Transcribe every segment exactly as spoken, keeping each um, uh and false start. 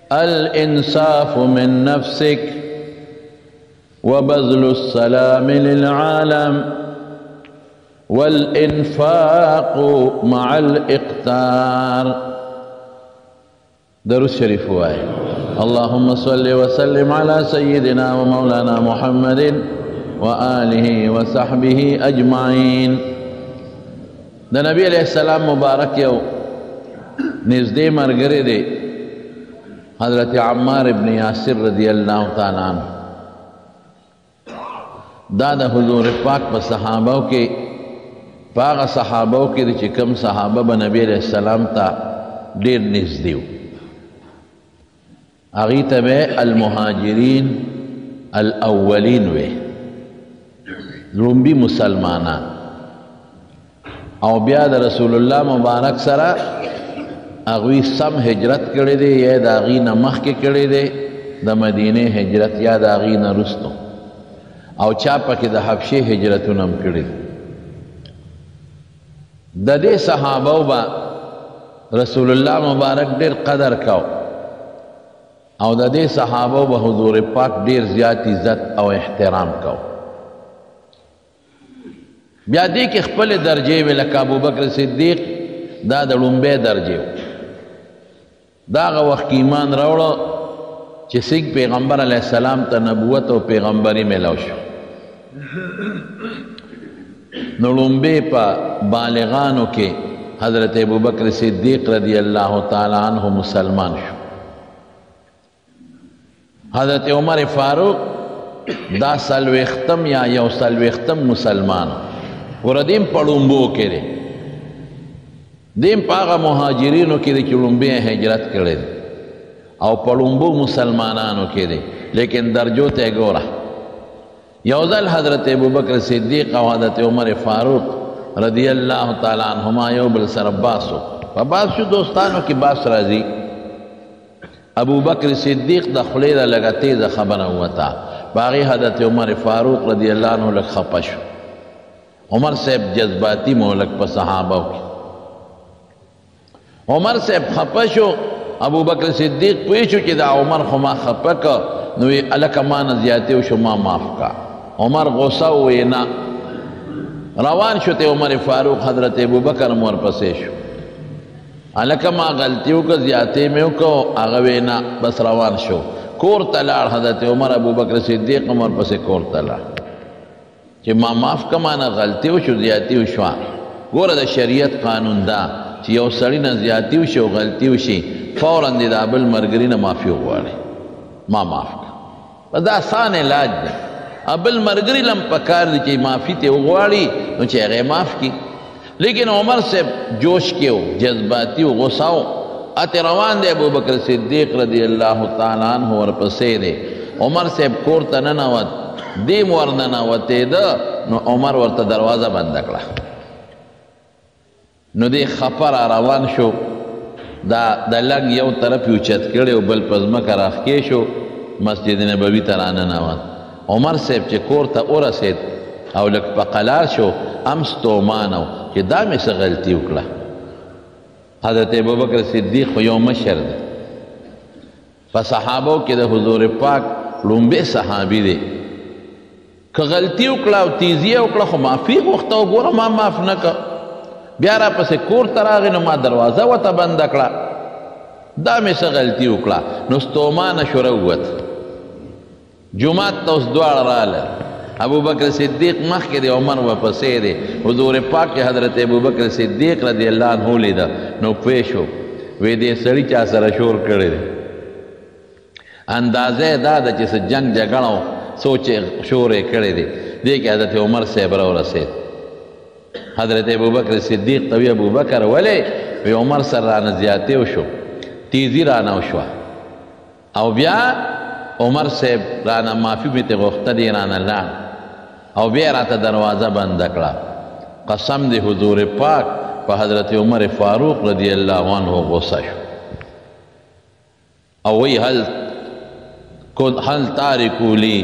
الانصاف من نفسك وبذل السلام للعالم والانفاق مع الاقتار. درود شریف وائے. اللهم صل وسلم على سيدنا ومولانا محمد وآله وصحبه اجمعین. دا نبی علیہ السلام مبارک یو نزدے مرگرے دے حضرت عمار ابن یاسر رضی اللہ تعالیٰ عنہ. دا دا حضور پاک پا صحابوں کے پاغ صحابوں کے دے چکم صحابہ با نبی علیہ السلام تا دیر نزدیو. اغیتا بے المہاجرین الاولین وے لومبی مسلمانان او بیا دا رسول اللہ مبارک سرا اغوی سم ہجرت کرے دے یا دا اغی نمخ کے کرے دے دا مدینہ ہجرت یا دا اغی نرستو او چاپا کی دا حبشی ہجرتو نم کرے دے. دا دے صحابو با رسول اللہ مبارک دیر قدر کاؤ او دا دے صحابو با حضور پاک دیر زیادی عزت او احترام کاؤ. بیا دے کہ خپل درجے میں لکا ابو بکر صدیق دا دا لنبے درجے دا غا وقت ایمان روڑا چی سنگ پیغمبر علیہ السلام تا نبوت و پیغمبری میں لوشو. نو لنبے پا بالغانو کے حضرت ابو بکر صدیق رضی اللہ تعالیٰ عنہ مسلمان شو. حضرت عمر فاروق دا سلویختم یا یو سلویختم مسلمان اور دیم پڑھنبو کے دے دیم پاغا مہاجرینو کے دے چلنبے ہجرت کرے دے او پڑھنبو مسلمانانو کے دے. لیکن درجو تے گورا یوزل حضرت ابو بکر صدیق و حضرت عمر فاروق رضی اللہ تعالیٰ عنہما یو بل سر عباسو عباس شو دوستانو کی باس رازی. ابو بکر صدیق دا خلید لگا تیز خبر ہوتا باغی حضرت عمر فاروق رضی اللہ عنہ لگ خپشو. عمر صاحب جذباتی مولک پا صحابہ کی عمر صاحب خپشو. ابو بکر صدیق پویشو چی دا عمر خما خپکا نوی علک مانا زیادیو شو ما معاف کا. عمر غصہ وینا روان شو تے عمر فاروق حضرت ابو بکر مور پسیشو علک ما غلطیو کا زیادی میں کو اغوینا بس روان شو. کور تلار حضرت عمر ابو بکر صدیق عمر پسے کور تلار چی ما معاف کا مانا غلطیو شو زیادیو شو. گورا دا شریعت قانون دا چی یو سڑینا زیادیو شو غلطیو شی فوراً دی دا بل مرگرین معافیو گوارے ما معاف کا. دا آسان علاج دے. ابل مرگری لم پکار دی چی معافی تے اغواری نو چی اغی معاف کی. لیکن عمر سے جوش کیو جذباتی و غصاو اتی روان دے ابو بکر صدیق رضی اللہ تعالیٰ عنہ ورپسے دے. عمر سے کورتا نناوت دیم ورنناوتے دا نو عمر ورطا دروازہ بندکلا. نو دے خپر روان شو دا دا لنگ یو طرف یو چت کردے و بل پزمک راخکے شو مسجد نبوی ترانناوت. عمر سے چے کورتا اورا سید او لک پا قلار شو امستو مانو کہ دا میں سے غلطی اکلا. حضرت ابو بکر صدیق یو مشر دے پا صحابوں کے دا حضور پاک لنبے صحابی دے کہ غلطی اکلا و تیزی اکلا خو معافی وقتا و گورا ما معاف نکا. بیارا پسے کور تراغی نو ما دروازہ و تا بند اکلا دا میں سے غلطی اکلا. نستو مان شروعت جماعت تا اس دوار رالا ابو بکر صدیق مخ کے دے عمر و پسے دے حضور پاک کے حضرت ابو بکر صدیق رضی اللہ عنہ لی دا نو پیشو وی دے سڑی چا سر شور کرے دے اندازے دا دا چیس جنگ جگڑاو سوچے شورے کرے دے دے کہ حضرت عمر سے برو رسید. حضرت ابو بکر صدیق طوی ابو بکر ولے وی عمر سر رانا زیادے شو تیزی رانا شوا او بیا عمر سے رانا معافی میں تے غختہ دی رانا لان او بیا راتا دروازہ بند اکڑا. قسم دی حضور پاک پا حضرت عمر فاروق رضی اللہ عنہ غصہ شو او وی حل حل تارکو لی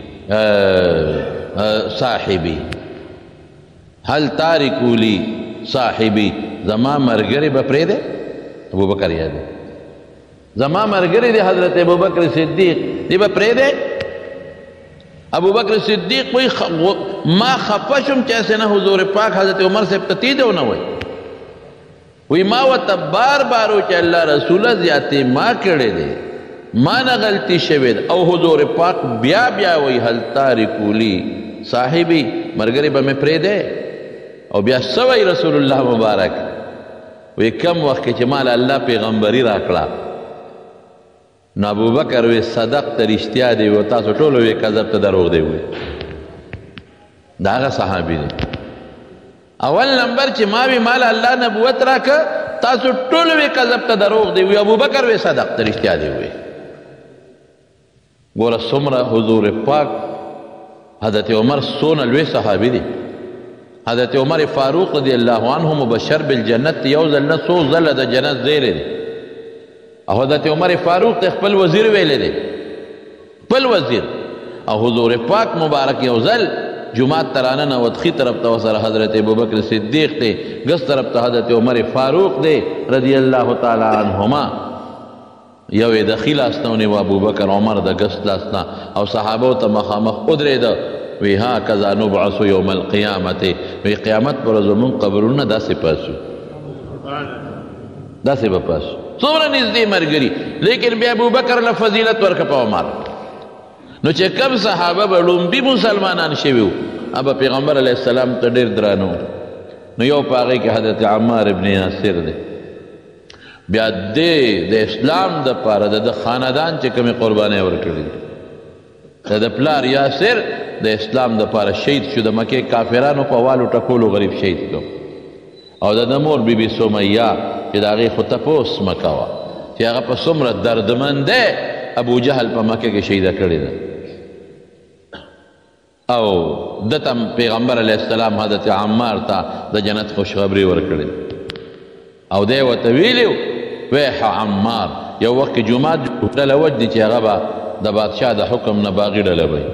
صاحبی حل تارکو لی صاحبی زمان مرگری بپرے دے ابو بکر یادے زما مرګري دی حضرت ابوبکر صدیق دی به پرېږدی؟ ابوبکر صدیق وایي ما خفه شم چې هسې نه حضور پاک حضرت عمر صاحب ته تیدی ونه وایي. وی ما ورته بار بار و چې الله رسوله زیاتې ما کړی دی، ما نه غلطي شوې ده. او حضور پاک بیا بیا وایي هل تارکو لی صاحبي، مرګري به مې پرېږدی؟ او بیا څه وایي رسول الله مبارک؟ وی کم وخت کې چې مال الله پیغمبري راکړه نو ابوبکر وی صدق ته رښتیا دی و تاسو ټولو وی کذب ته دروغ دی وی. دا هغه صحابي دی. اول نمبر چې ما وی مال الله نبوت راکه تاسو ټولو وی کذب ته دروغ دی وی، ابوبکر وی صدق ته رښتیا دی وی. ګوره څومره حضور پاک حضرت عمر څونه لوی صحابي دی. حضرت عمر فاروق رضی الله عنه مبشر بالجنت یو ځل نه څو ځله د جنت زیری دی. او حضرت عمر فاروق ته خپل وزیر ویلی دی، خپل وزیر. او حضور پاک مبارک یو ځل جماعت ترانه نوت خی طرف ته وسره حضرت ابوبکر صدیق دی، ګس طرف ته حضرت عمر فاروق دی رضی الله تعالی عنهما. یو یې د ښي لاس نه ونیو ابوبکر، عمر د ګس لاس نه، او صحابو ته مخامخ ودرېده. وی ها کذا نبعث یوم القیامت، وی قیامت پر ورځ زمونږ قبرونه داسې پاسو داسې به پاسو. څومره نږدې ملګري، لیکن بیا ابوبکر له فضیلت ورکه په عمر. نو چې کم صحابه به لومبي مسلمانان شوي وو هغه پیغمبر علیه السلام ته ډېر درانه وو. نو یو په هغې کې حضرت عمار ابن یاسر دی. بیا دې د اسلام دپاره د ده خاندان چې کومې قربانۍ ورکړي دي، د ده پلار یاسر د اسلام دپاره شهید شو، د مکې کافرانو په والو ټکولو غریب شهید کړو. او د ده مور بی بی سمیه چې د هغې خو تپوس مه کوه چې هغه په څومره دردمند دی، ابو جهل په مکه کې شهیده کړې ده. او ده ته پیغمبر علیه السلام حضرت عمار ته د جنت خوشخبري ورکړې. او دی ورته ویلي ویح عمار، یو وخت کې جومات ډله وجدي چې هغه به د بادشاه د حکم نه باغي ډله به.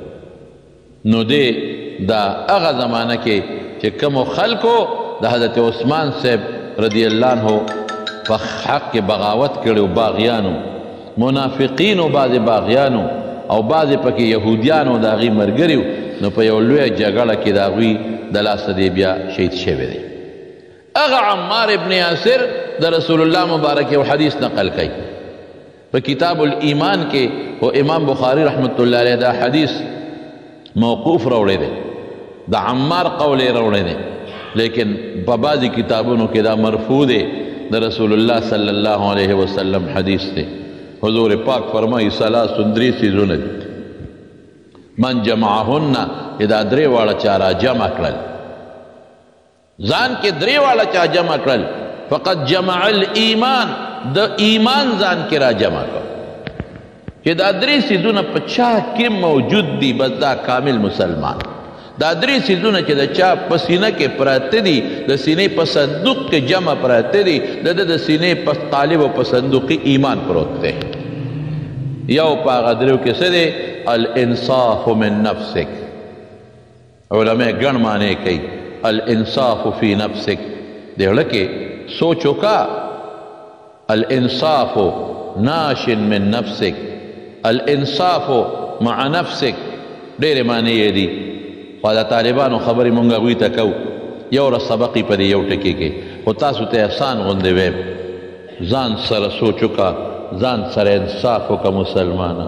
نو دی دا هغه زمانه کې چې کومو خلکو د حضرت عثمان صاحب رضی الله عنه په حق کې بغاوت کړی و، باغیانو منافقینو، بعضې باغیانو او بعضې پکې یهودیانو د هغې ملګري وو. نو په یو لویه جګړه کې د هغوی د لاسه دی بیا شهید شوی دی. هغه عمار ابن یاسر د رسول الله مبارک یو حدیث نقل کوي په کتاب الایمان کې، او امام بخاری رحمت الله علیه دا حدیث موقوف راوړی دی، د عمار قول یې راوړی دی، لیکن په بعضې کتابونو کې دا مرفوع دی، د رسول الله صلی الله علیه وسلم حدیث دی. حضور پاک فرمایي ثلاث درې څیزونه دي من جمعهن، چې دا درې واړه چا را جمع کړل، ځان کې درې واړه چا جمع کړل، فقط جمع الایمان، د ایمان ځان کې را جمع کړ. چې دا درې څیزونه په چا کې موجود دي بس دا کامل مسلمان. دا درې څیزونه چې د چا په سینه کې پراته دي، د سینې په صندوق کې جمع پراته دي، د ده د سینې په قالب او په صندوق کې ایمان پروت دی. یو په هغه دریو کې څه دی؟ الانصاف من نفسک. علماء ګڼ معنی کوي الانصاف فی نفسک، د زړه کې سوچ وکړه. الانصاف ناش من نفسک، الانصاف مع نفسک، ډېرې معنی یې دي. خو د طالبانو خبرې مونږ هغوی ته کوو، یو ورځ سبق یې په دې یو ټکي کې، خو تاسو ته احسان غوندې ویم ځان سره سوچ وکړه، ځان سره انصاف وکړه مسلمانه،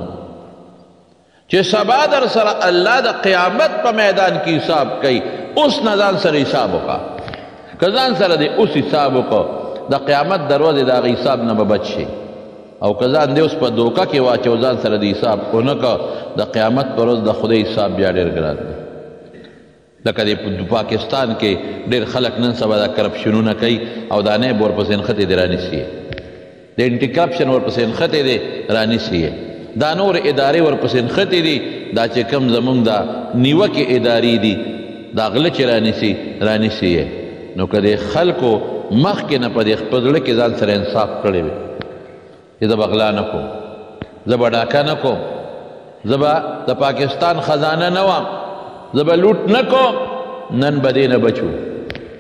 چې سبا در سره الله د قیامت په میدان کې حساب کوي. اوس نه ځان سره حساب وکړه، که ځان سره دې اوس حساب وکړه د قیامت دروازې د هغه حساب نه به بچ شي. او که ځان دې اوس په دوکه کې واچو ځان سره د حساب ونه کړه، د قیامت پر ورځ د خدای حساب بیا ډېر ګران دی. لکه د پاکستان کې ډېر خلک نن سبا دا کرپشنونه کوي او دا نیب ورپسې نښتې دی رانیسي، د انټي کرپشن ورپسې نښتې دی رانیسي، دا نور ادارې ورپسې نښتې دي، دا چې کوم زمونږ دا نیوکې ادارې دي دا غله چې رانیسي رانیسي. نو که د خلکو مخکې نه په دې خپل زړه کې ځان سره انصاف کړی وي چې زه به غلا نه کوم، زه به ډاکه نه کوم، زه به د پاکستان خزانه نه وم، زه به لوټ نه کوم، نن به دې نه بچو.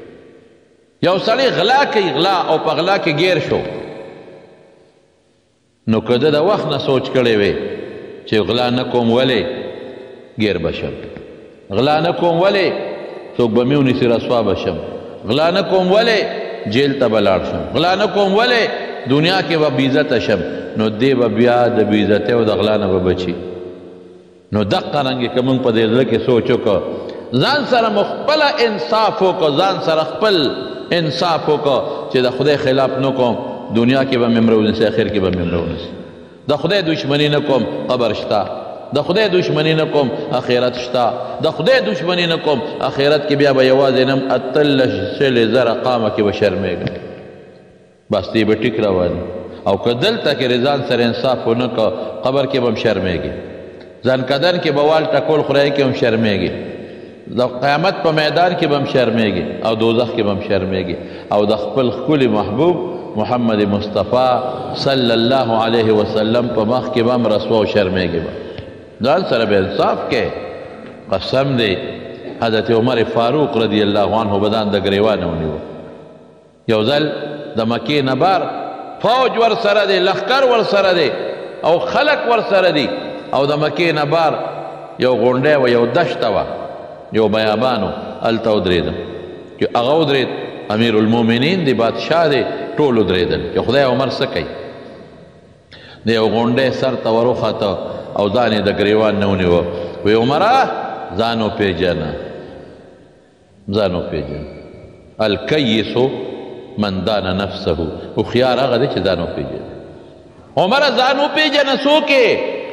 یو سړی غلا کوي غلا او په غلا کې ګیر شو، نو که ده د وخت نه سوچ کړی وی چې غلا نه کوم ولې ګیر به شم، غلا نه کوم ولې څوک به مې ونیسي رسوا به شم، غلا نه کوم ولې جیل ته به لاړ شم، غلا نه کوم ولې دنیا کې به بېعزته شم، نو دی به بیا د بېعزتۍ او د غلا نه به بچي. نو دقه رنګې که موږ په دې زړه کې سوچ وکړو، ځان سره مو خپله انصاف وکړو، ځان سره خپل انصاف وکړو چې د خدای خلاف نه کوم، دنیا کې به مې مړه ونیسي، اخر کې به مې مړه ونیسي. د خدای دشمني نه کوم، قبر شته. د خدای دشمني نه کوم، اخرت شته. د خدای دشمني نه کوم، اخرت کې بیا به یوازې نم اتلس شلې زره قامه کې به شرمېږم. بس دی به ټیک روان. او که دلته کې ځان سره انصاف ونه کړه، قبر کې به هم شرمېږي، ځان کدن کې به وال ټکول خدای کې هم شرمېږي، د قیامت په میدان کې به هم شرمېږي، او دوزخ کې به هم شرمېږي، او د خپل ښکلي محبوب محمد مصطفی صلی الله علیه وسلم په مخ کې به هم رسوا او شرمېږي. به ځان سره به انصاف کې. قسم دی حضرت عمر فاروق رضی الله عنه به ځان د ګریوانه ونیو. یو ځل د مکې نه بار فوج ور سره دی، لښکر ور سره دی، او خلق ور سره دی، او د مکې نه بار یو غونډی و، یو دشته وه، یو بیابان و، هلته ودرېدم. چې هغه ودرېد، امیر المؤمنین دی، بادشاه دی، ټول ودرېدل چې خدای عمر څه کوي. د یو غونډی سر ته ور وخته او ځان یې د ګریوان نه ونیوه. وی عمره ځان وپېژنه، ځان وپېژنه. الکیسو من دان نفسه، هوښیار هغه دی چې ځان وپېژني. عمره ځان وپېژنه څوک یې.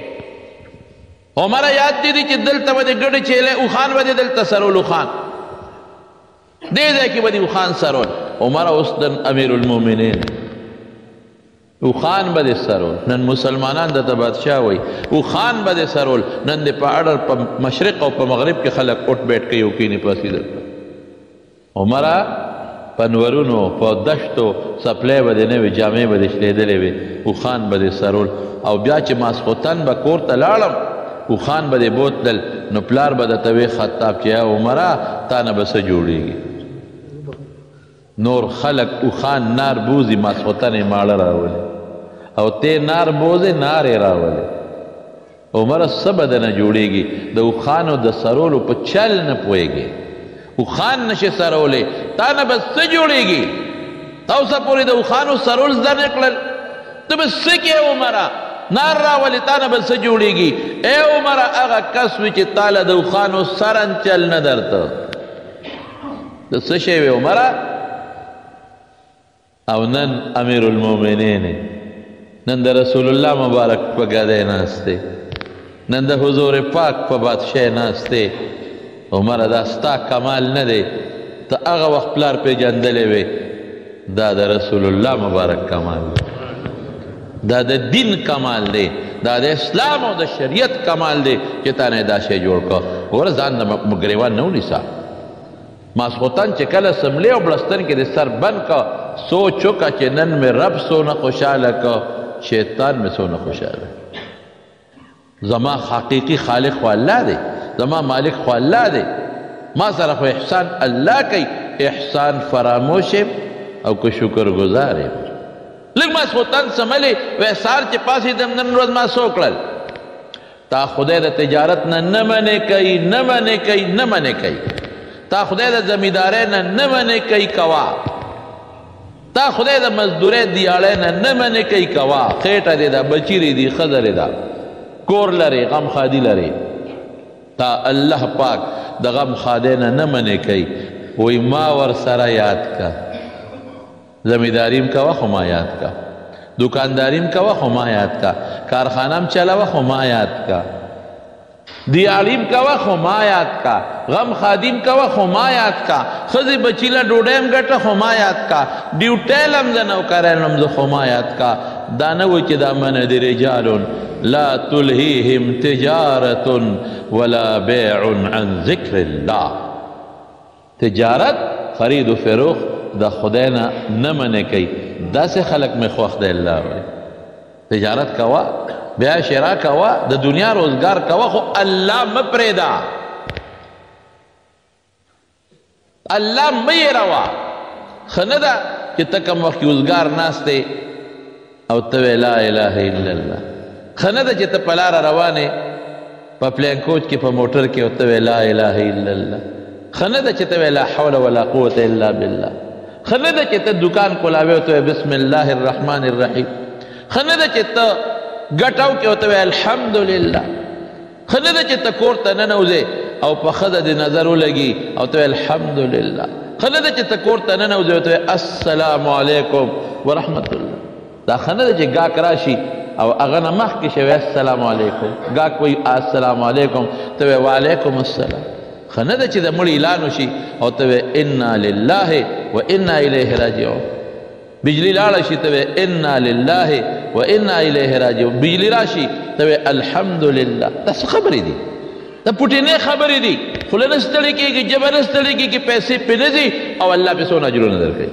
عمره یاد دی دی چې دلته به دې ګډې چیلې اوښان به دې دلته سرول، اوښان دې ځای کې به دې اوښان سرول. عمره اوس د امیر المؤمنین اوښان به دې سرول. نن مسلمانان درته بادشاه وایي اوښان به دې سرول. نن دې په اړه په مشرق او په مغرب کې خلک اټ بیټ کوي او کینې پاسې دلته. عمره په نورونو په دشتو څپلی به دې نه وي، جامې به دې شلېدلې وي، اوښان به دې سرول. او بیا چې ماسخوتن به کور ته لاړم، اوښان به دې بوتلل، نو پلار به درته وی خطاب چې یا عمره تا نه به څه جوړېږي. نور خلق اوښان نار بوزي، ماسخوتن یې ماړه راولي، او تی نار بوزې نار یې راولي. عمره څه به دنه جوړېږي؟ د اوښانو د سرولو په چل نه پوهېږي. اوښان نشي سرولی، تا نه به څه جوړېږي؟ تا اوسه پورې د اوښانو سرول زده نه کړل، ته به څه کې عمره؟ نار راولي، تا نه به څه جوړېږي؟ ای عمره هغه کس وي چې تا له د اوښانو سرن چل نه درته، د څه شی وي عمره؟ او نن امیر المؤمنین، نن د رسول الله مبارک په ګدۍ ناست دی، نن د حضور پاک په بادشاه ناست دی. عمره دا ستا کمال نه دی، ته هغه وخت پلار پېژندلی وې، دا د رسول الله مبارک کمال دی، دا د دین کمال دی، دا د اسلام او د شریعت کمال دی چې تا نه دا شی جوړ کړه. وګوره ځان د ګریوان نه ونیسه. ماسخوتن چې کله سملې او بړستن کې د سر بند کړه، سوچ وکړه چې نن مې رب څونه خوشحاله کړه، شیطان مې څونه خوشحاله. زما حقیقي خالق خو الله دی، زما مالک خو الله دی، ما سره خو احسان الله کوي. احسان فراموش او که شکر گزار یم. لږ ماسخوتن سملې وی سهار چې پاڅېدم نن ورځ ما څه وکړل؟ تا خدای د تجارت نه نه منې کوي، نه منې کوي، نه منې کوي. تا خدای د زمیندارۍ نه نه منې کوي، کوه. تا خدای د مزدورۍ دیاړۍ نه نه منې کوي، کوه. خېټه دې ده، بچي دي، ښځه دې ده، کور لرې، غم خادي لرې. تا الله پاک د غم خادۍ نه نه منې کوي. وی ما ور سره یاد کا، زمینداریم کوه خو ما یاد کا، دکانداریم کوه خو ما یاد کا، کارخانم چلوه خو ما یاد کا، دیالیم کوه خو ما یاد کا، غم خادیم کوه خو ما یاد کا، ښځې بچي له ډوډۍ ګټه خو ما یاد کا، ډیوټۍ لم زه نوکری لم زه خو ما یاد کا. دا نه وایي چې دا منه د رجال لا تلهیهم تجارة ولا بیع عن ذکر الله. تجارت خرید و فروخت د خدای نه نه منې کوي. داسې خلک مې خوښ دی الله وایي. تجارت کوه، بیا شرا کوه، د دنیا روزګار کوه، خو الله مه پرېږده، الله مه یېروه. ښه نه ده چې ته کوم وخت کې روزګار ناست دی او ته لا اله الا الله. ښه نه ده چې ته په لاره روانې په پلین کوچ کې په موټر کې او ته لا اله الا الله. ښه نه ده چې ته لا حول ولا قوة الا بالله. ښه نه ده چې ته دکان کولاوې او ته بسم الله الرحمن الرحیم. ښه نه ده چې ته ګټاو کې او ته الحمدلله. ښه نه ده چې ته کور ته ننوځې او په ښځه دې نظر ولګي او ته الحمدلله. ښه نه ده چې ته کور ته ننوځې او ته السلام علیکم ورحمت الله. دا ښه نه ده چې ګاک راشي او هغه نه مخکې شوی السلام علیکم، ګاک وایي السلام علیکم ته وایې وعلیکم السلام. ښه نه ده چې د مړي اعلان وشي او ته وایې انا لله و انا الیه راجعون. بجلی لاړه شي ته وایې انا لله و انا الیه راجعون. بجلی راشي ته وایې الحمدلله. دا څه خبرې دي؟ دا پټینې خبرې دي. خوله نه ستړې کېږي، ژبه نه ستړې کېږي، پیسې پرې نه ځي او الله پې څونه اجرونه درکوي.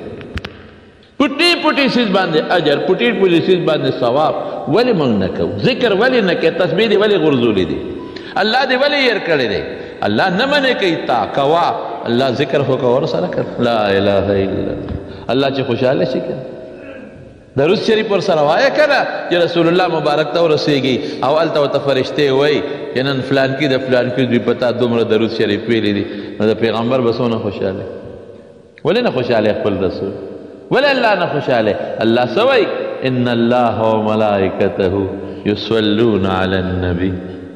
پټي پټي سیز باندې اجر، پټي پټي سیز باندې ثواب. ولې موږ نه کوو؟ ذکر ولې نه کوې؟ تسبیح دې ولې غورځولې دي؟ الله دې ولې ير کړی دی؟ الله نه منې کوي تا کوا. الله ذکر خو کوه ورسره کړه لا اله الا الله. الله چې خوشحاله شي کنه درود شریف ورسره وایه کنه چې رسول الله مبارک ته ورسېږي او هلته ورته فرشتې وایي چې نن فلان کې د فلان کې دوی په تا دومره درود شریف ویلي دي. نو د پیغمبر به څونه خوشحاله. ولې نه خوشحاله خپل رسول؟ ولې الله نه خوشحاله؟ الله څه وایي؟ ان الله وملائکته یصلون علی النبی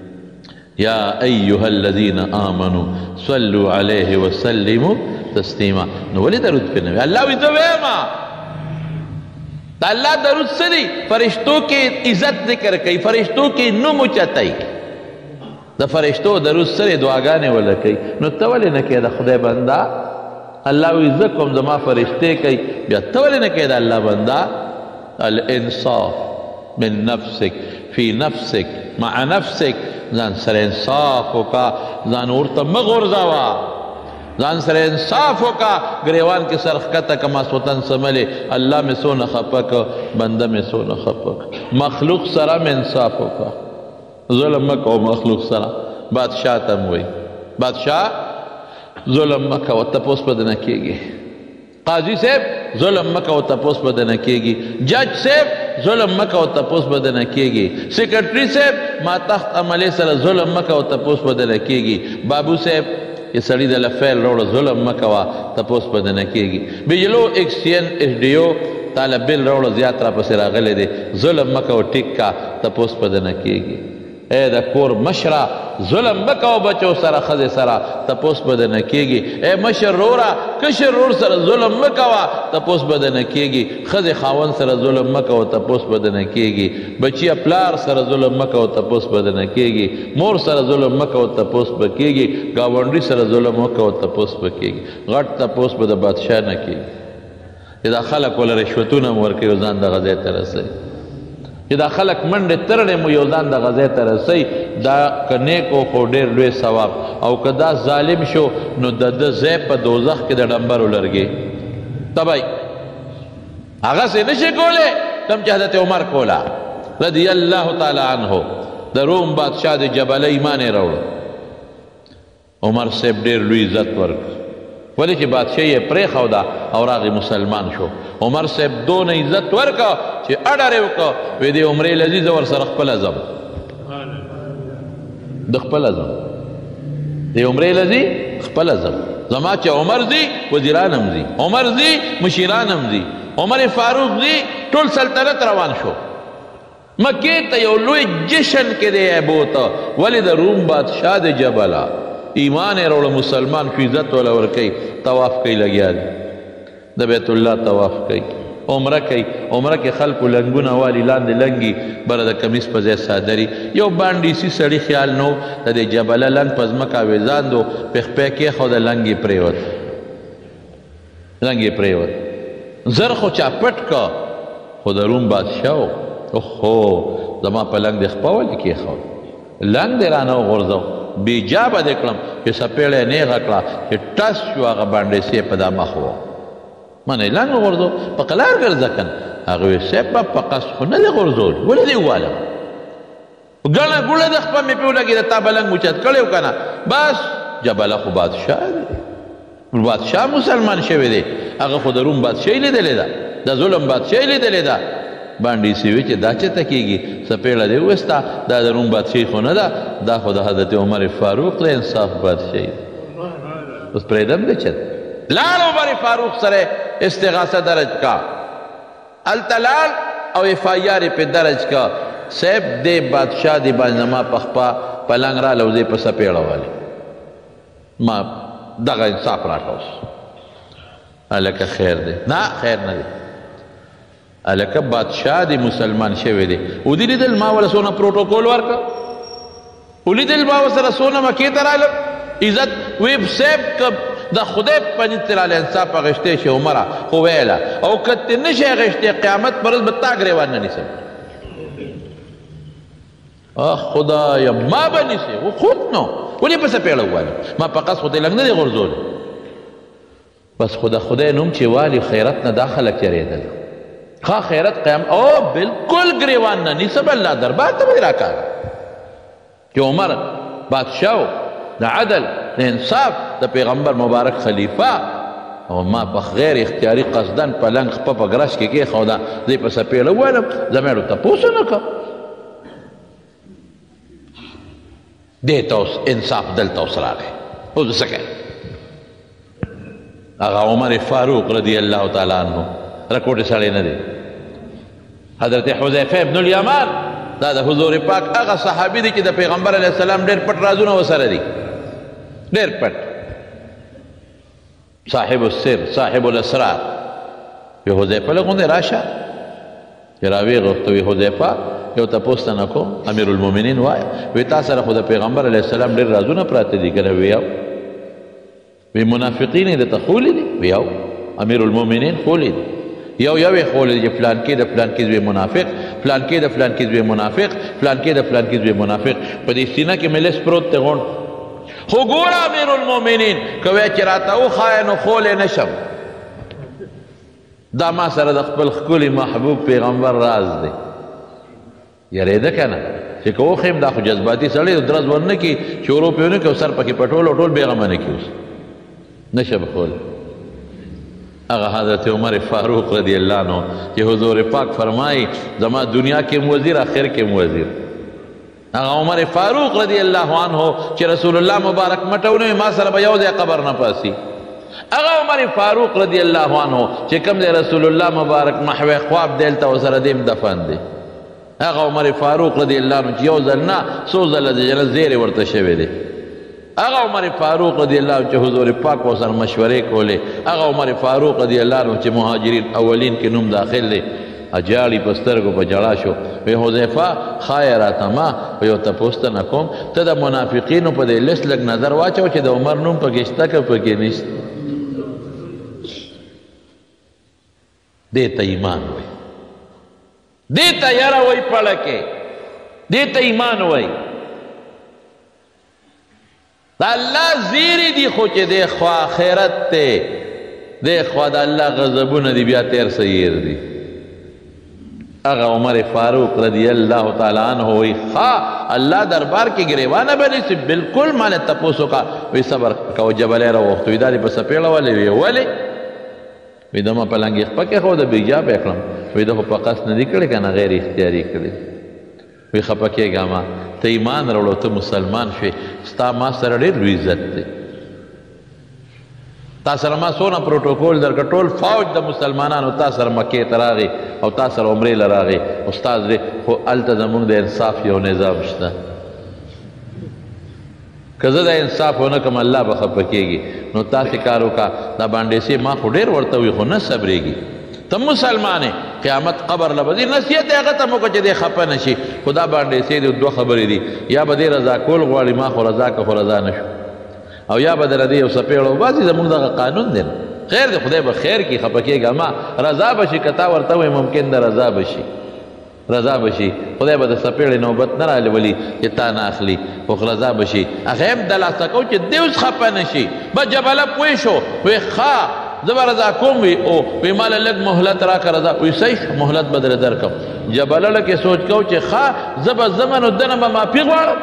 یا ایها الذین آمنوا صلوا علیه وسلموا تسلیما. نو ولې درود پرې نه وایي؟ الله وایي زه وایم. دا الله درود څه دی؟ فرشتو کې عزت ذکر کوي، فرشتو کې نوم اوچتوي. د فرشتو درود سره دعاګانې وله کوي. نو ته ولې نه کوې د خدای بنده؟ الله وایي زه کوم زما فرشتې کوي، بیا ته ولې نه کوې د الله بنده؟ الانصاف من نفسک فی نفسک مع نفسک. ځان سره انصاف وکړه، ځان ورته مه غورځوه. ځان سره انصاف وکړه. ګریوان کې سر ښکته که ماسوتن سملې الله مې څونه خفه که، بنده مې څونه خفه که. مخلوق سره مې انصاف وکړه. ظلم مه کوه مخلوق سره. بادشاه ته م وایي بادشاه ظلم مه کوه تپوس به دنه کېږي. قاضي صاحب ظلم مه کوه تپوس به دنه کېږي. جج صاحب ظلم مه کوه تپوس به دنه کېږي. سیکرټري صاحب ما تخت عملې سره ظلم مه کوه تپوس به دنه کېږي. بابو صاحب یہ سړی د لفیل روړه ظلم مه کوه تپوس به دنه کېږي. بجلو ایکسچینج ایس ډي او تاله بل روړه زیات را پسې راغلی دی، ظلم مه کوه ټیک کا تپوس به دنه کېږي. اے د کور مشره ظلم مه کوه بچو سره ښځې سره تپوس به دنه کېږي. اے مشر روره کشر رور سره ظلم مه کوه تپوس به دنه کېږي. ښځې خاوند سره ظلم مه کوه تپوس به دنه کېږي. بچیه پلار سره ظلم مه کوه تپوس به دنه کېږي. مور سره ظلم مه کوه تپوس به کېږي. ګاونډي سره ظلم مه کوه تپوس به کېږي. غټ تپوس به د بادشاه نه کېږي چې دا خلک وله رشوتونه م ورکوي او ځان دغه ځای ته رسوي. چې دا خلک منډې ترړې مو یو ځان دغه ځای ته رسوي. دا که نیک و خو ډېر لوی ثواب، او که دا ظالم شو نو د ده ځای په دوزخ کې د ډمبرو لرګې تبی. هغسې نه شي کولی کوم چې حضرت عمر کوله رضی الله تعالی عنه. د روم بادشاه د جبله ایمان یې راوړه. عمر صاحب ډېر لوی عزت ورکړ. ولې چې بادشاه یې پرېښوده او راغی مسلمان شو. عمر صاحب دونه عزت ورکړه چې اډر یې وکړه وایي د عمرې لذي زه ورسره خپله ځم، د خپله ځم، د عمرې لذي خپله ځم. زما چې عمر ځي وزیران هم ځي، عمر ځي مشیران هم ځي، عمر فاروق ځي، ټول سلطنت روان شو. مکې ته یو لوی جشن کې دی بوته. ولې د روم بادشاه د جبله ایمان یې راوړه، مسلمان شو، عزت وله ورکوي، طواف کوي لګیا دی، د بیت الله طواف کوي، عمره کوي. عمره کې خلکو لنګونه والي لاندې لنګي بره د کمیس په ځای صادري. یو باندې سي سړي خیال نو د دې جبله لنګ په ځمکه ویزاندو پخپې کېښوده لنګ یې پرېوت، لنګ یې پرېوت. زر خو چا پټ که خو د روم بادشاه و. اوهو زما په لنګ دې خپه ولې کېښود، لنګ دې رانه وغورځو، بیجابه دې کړم چې څپېړه یې نیغه کړه چې ټس شو هغه باندې په دا مخ و. منې لنګ وغورځو په قلار ګرځه کنه. هغه وایي صاحب به په قصد خو نه دی غورځول، ولې دې ووالم، ګڼه ګوړه د خپه مې پې ولګېده، تا به لنګ اوچت کړی و که نه. بس جبله خو بادشاه دی، بادشاه مسلمان شوی دی. هغه خو د روم بادشاهي لیدلې ده، د ظلم بادشاهي لیدلې ده. باندې سی وی چې دا چته کیږي سپېړه دی وستا دا د روم بادشاہي خو نه ده دا خو د حضرت عمر فاروق له انصاف بادشاہي اوس پرېږدم دی چې لال عمر فاروق سره استغاثه درج کا التلال او ایف آئی آر پہ درج کا سیب دے بادشاہ دی باندې ما پخپا پلنګ را لوزې په سپېړه والے ما دغه انصاف راکوس الکه خیر دی نه خیر نه دی الکه بادشاہ دی مسلمان شوی دی ودی لیدل ما ولا سونه پروتوکول ورکا ولیدل ما وسره سونه مکې ته رالم عزت ویب سیب کب د خدای پنځ تراله انصاف غشته شي عمره خو ویلا او کته نشه غشته قیامت پر ورځ بتا غریوان نه نسم اخ خدایا ما بنسي وخود نو ولې پس پیړه وای ما پقص خو دې لنګ نه غرزول بس خدا خدای نوم چې والی خیرت نه داخله کړیدل خا خیرت قیام او بالکل غریوان نه نسب الله دربار ته راکا چې عمر بادشاہ د عدل د انصاف د پیغمبر مبارک خلیفہ او ما په غیر اختیاري قصدن پلنګ خپه په ګرش کې کې خودا دې په سپېړه وانم زمېړو تاسو نه کا دې تاسو انصاف دل تاسو راغی او څه هغه عمر فاروق رضی الله تعالی عنہ رکوټ سړی نه دی حضرت حذیفه ابن الیمان دا د حضور پاک هغه صحابي دی چې د پیغمبر علیه السلام ډېر پټ رازونه وسره دي ډېر پټ صاحب السر صاحب الاسرار یو حذیفه له غونډې راشه چې راویې غوښته وي حذیفه یو تپوس ته نه کوم امیر المؤمنین وایه وی تا سره خو د پیغمبر علیه السلام ډېر رازونه پراته دي که نه وی یو وی منافقین یې درته ښولي دي وی یو امیر المؤمنین ښولي دي یو یو یې ښولي دي چې فلان کې د فلان کې زوی منافق فلان کې د فلان کې زوی منافق فلان کې د فلان کې زوی منافق په دې سینه کې مې لس پروت دی غونډ خو ګوره امیر المؤمنین که وی چې راته وښایه نو خولی نشم دا ما سره د خپل ښکلي محبوب پیغمبر راز دی یریده که نه چې که وښیم دا خو جذباتي سړی درز ورنه کي شورو پې ونه کړي او سر پکې پټول او ټول بېغمه نه کړي اوس نشه به خولی هغه حضرت عمر فاروق رضی اللہ عنہ چې حضور پاک فرمائی زما دنیا کې وزیر آخر کې وزیر هغه عمر فاروق رضی اللہ عنہ چې رسول الله مبارک مټونه ما سره به یو ځای قبر نه پاسي هغه عمر فاروق رضی اللہ عنہ چې کوم دی رسول الله مبارک محو خواب دلته وسره دیم دفن دی هغه عمر فاروق رضی اللہ عنہ چې یو ځل نه څو ځله د جنت زیری ورته شوی دی هغه عمر فاروق رضی اللہ عنہ چې حضور پاک ورسره مشورې کولې هغه عمر فاروق رضی اللہ عنہ چې مهاجرین اولین کې نوم داخل دی اجاړي په سترګو په جړا شو وی حذیفه ښایه راته ما په یو تپوس ته نه کوم ته د منافقینو په دې لیست لږ نظر واچو چې د عمر نوم پکې شته که پکې نشته دې ته ایمان وایي دې ته یاره وایي پړکې دې ته ایمان وایي دا اللہ زیری دی خو چه دے خواہ خیرت تے دے خواہ دا اللہ غضبون دی بیا تیر سیر دی اگا عمر فاروق رضی اللہ تعالیٰ عنہ ہوئی خواہ اللہ دربار کی گریوانا بنی سی بالکل مانے تپوسو کا وی صبر کہو جبلے رو وقت وی داری پس پیڑا والے وی والے وی دما پلنگی خپا کے خود بی جا پیکلم وی دخو پا قصد ندی کڑی کنا غیر اختیاری کڑی وی خپا کے گا ما ته ایمان راوړو ته مسلمان شوې ستا ما سره ډېر لوی عزت دی تا سره ما څونه پروټوکول درکړه ټول فوج د مسلمانانو تا سره مکې ته راغی او تا سره عمرې له راغی استاد دی خو هلته زموږ د انصاف یو نظام شته که زه د انصاف ونه کړم الله به خفه کېږي نو تاسې کار وکړه دا بانډیسي ما خو ډېر ورته وي خو نه صبرېږي ته مسلمان قیامت قبر لبدی نصیحت هغه ته مو چې دې خفه نشي خدا باندې سي دې دوه خبرې دي یا به دې رضا کول غواړي ما خو رضا که خو رضا نشو او یا به در دې یو سپېړو باسي زموږ دغه قانون دی خیر دی خدای به خیر کې خفه کېږه ما رضا بشي که تا ورته وایي ممکن ده رضا بشي رضا بشي خدای به د سپېړې نوبت نه راولي چې تا نه اخلي خو رضا بشي هغه هم دلاسه کوو چې دې اوس خفه نشي به جبله پوه شو وی ښه زه به رضا کوم وي او وی ماله لږ مهلت راکړه رضا وی صحیح مهلت به درې درکړم جبله لکې سوچ کو چې ښه زه به ځمه نو دنه به معافي غواړم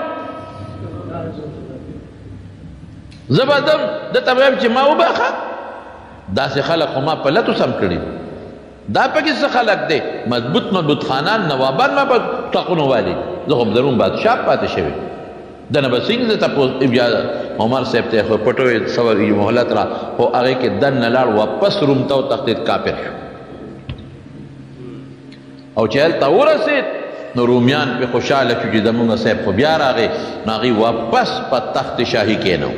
زه به ځم ده ته به وایم چې ما وبخه داسې خلک خو ما په لتو سم کړي دا پکې څه خلک دی مضبوط مضبوط خانان نوابان ما په ټاقونو والي زه خو درون بادشاه پاتې شوی د نه به څنګه ته بیا عمر صاحب ته خو پټو صبر یې مهلت را خو هغې کې دننه لاړ واپس روم ته وتښتېد کافر شو او چې هلته ورسېد نو رومیان پې خوشحاله شو چې زمونږ صاحب خو بیا راغی نو هغې واپس په تخت شاهي کېنو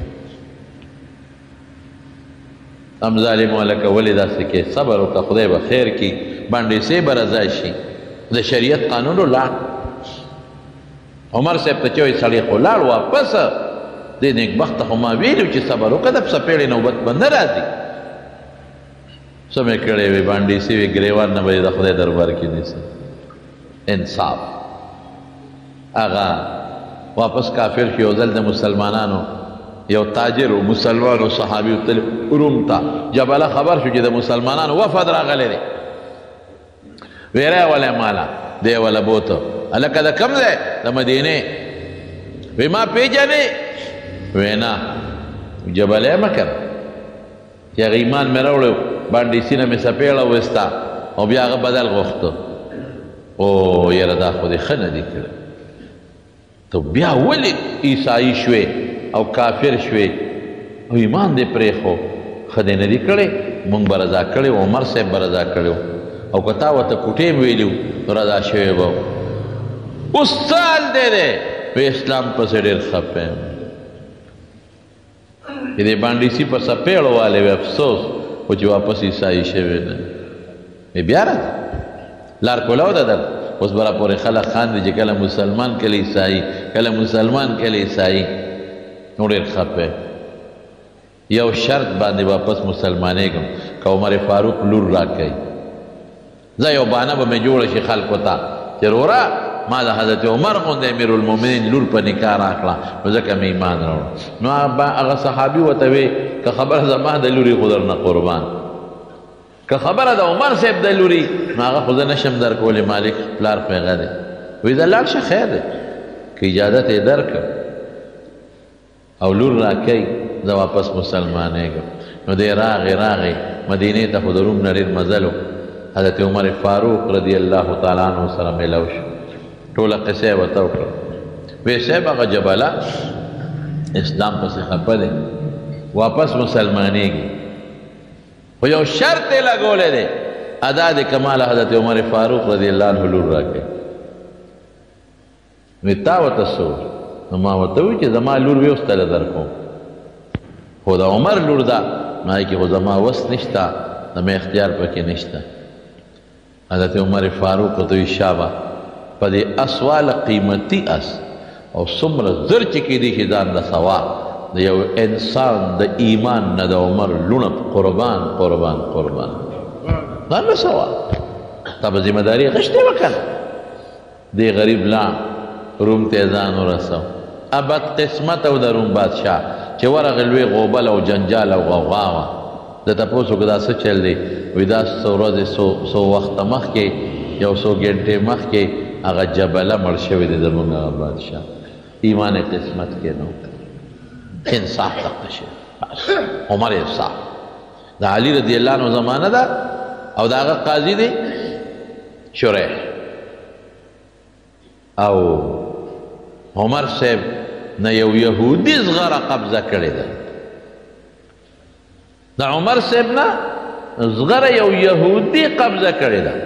هم ظالم ولکه ولې داسې کې صبر وکړه خدای به خیر کړي باندې سې به رضا شي د شریعت قانون ولاړ عمر صاحب ته چې وایي سړی خو لاړ واپس دې نیکبخته خو ما ویلي چې صبر وکړه د څپېړې نوبت به نه راځي څه مې کړی وي باندې سې وي ګریوان نه به د خدای دربار کې نیسي انصاف هغه واپس کافر شي یو ځل د مسلمانانو یو تاجر و مسلمان و صحابي روم ته جبله خبر شو چې د مسلمانانو وفد راغلی دی ویری ولی مالا دی وله بوته هلکه د کوم دی د مدینې وی ما پیژنې وی نه جبله مه کړه چې هغه ایمان مې راوړی باندې سینه مې څپېړه وستا او بیا هغه بدل غوښته او یاره دا خو دې ښه نه دي کړی ته بیا ولې عیسایي شوې او کافر شوې او ایمان دې پرېښو ښه دې نه دي کړی مونږ به رضا کړی و عمر صاحب به رضا کړی او که تا ورته کوټې م ویلي نو رضا شوی به اوس څه حال دی دی په اسلام پسې ډېر خفه یم چې دې بانډیسي په څپېړو والی وي افسوس خو چې واپس عیسایي شوی نه وی بیا راځه لار کولاو ده در اوس به راپورې خلک خاندي چې کله مسلمان کله عیسایي کله مسلمان کله عیسایي نو ډېر خفه یو شرط باندې واپس مسلمانېږم که عمر فاروق لور راکوي زه یو بانه به مې جوړه شي خلکو ته چې وروره ما د حضرت عمر غوندې امیر المؤمنین لور په نکاح راکړه نو ځکه مې ایمان راوړه نو هغه صحابي ورته وی که خبره زما د لوري خو درنه قربان که خبره د عمر صاحب د لوري نو هغه خو زه نشم درکولی مالک پلار خو هغه دی وی زه لاړ شه خیر دی که اجازت یې درکړ او لور راکوي زه واپس مسلمانېږم نو دی راغې راغې مدینې ته خو د روم نه ډېر مزل و حضرت عمر فاروق رضی الله تعالی عنه سره میلاو شو ټوله قصه یې ورته وکړه وی صاحب هغه جبله اسلام پسې خفه دی واپس مسلمانېږي خو یو شرط یې لګولی دی ادا د کمال حضرت عمر فاروق رضی الله عنه لور راکوي وی تا ورته څه نو ما ورته وویل چې زما لور وي اوس تله درکوم خو د عمر لور ده نو هغې کې خو زما وس نشته زما اختیار پکې نشته حضرت عمر فاروق ورته وایي شابه په دې اس واله قیمتي اس او څومره زر چې کېدی شي ځان له سوا د یو انسان د ایمان نه د عمر لونه قربان قربان قربان ځان له سوا تا به ذمه داري غشتې وکړه دې غریب لاړ روم ته ځان ورسو ابد قسمت او د روم بادشاه چې ورغې لوی غوبل او جنجال او غوغا وه د تپوس وکړه دا څه چل دی وایي دا څو ورځې څو وخته مخکې یو څو ګنټې مخکې هغه جبله مړ شوی دی زموږ هغه بادشاه ایمان قسمت کې نه انصاف تخته شوی عمر انصاف د علي رضی الله عنه زمانه ده او د هغه قاضي دی شریح او عمر صاحب نه یو یهودي زغره قبضه کړې ده د عمر صاحب نه زغره یو یهودي قبضه کړې ده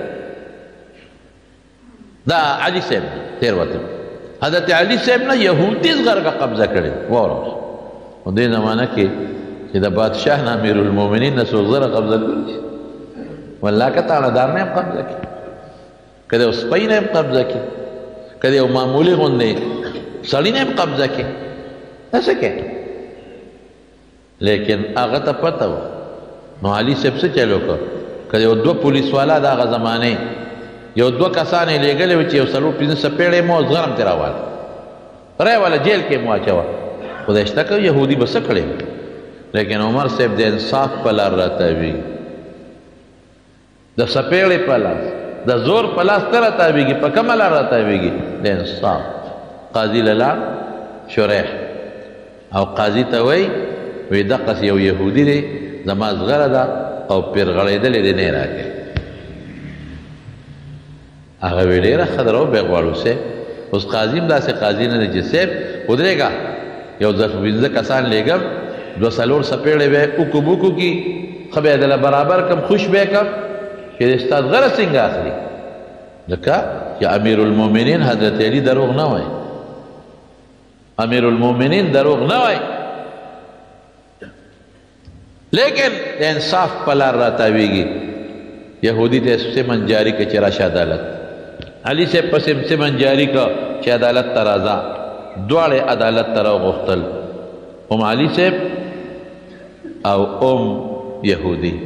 دا علي صاحب تیر وته حضرت علي صاحب نه یهودي زغره قبضه کړې وره په دې زمانه کې چې د بادشاه نه امیر المؤمنین نه څو زغره قبضه کړې والله که تاړهدار نه هم قبضه کړي که د سپی نه هم قبضه کړي که د یو معمولي غوندې سړي نه هم قبضه کړي داسې کوي لیکن هغه ته پته وه نو علي صاحب څه چل وکړه که یو دوه پولیس والا د هغه زمانې یو دوه کسان یې لېږلي وو چې یو څلور پنځه څپېړې مو زغرم ترې راواله رای والا جیل کې مو واچوه خدای شته که یهودي به څه کړی لیکن عمر صاحب د انصاف په لار راتاوي د څپېړې په لاس د زور په لاس ته راتاویږي په کومه لار راتاویږي د انصاف قاضي له لاړ شریح او قاضي ته وایي وی دقس یو یهودي دی زما زغره ده او پیرغړېدلې دی نه یې راکوي هغه وی ډېره ښه ده رو بیا غواړو صاحب اوس قاضي هم داسې قاضي نه دی چې صاحب ودرېږه یو ځل پنځه کسان لېږم دوه څلور څپېړې به یې اوکو بوکو کي ښه به یې دله برابر کړم خوش به یې کړم چې د استاد غره څنګه اخلي ځکه چې امیر المؤمنین حضرت علي دروغ نه وایي امیر المؤمنین دروغ نه وایي لیکن د انصاف په لار راتاویږي یهودي ته سمن جاري که چې راشه عدالت علي صاحب پسې سمن جاري که چې عدالت ته راځه دواړې عدالت ته راوغوښتل ام علي صاحب او ام یهودي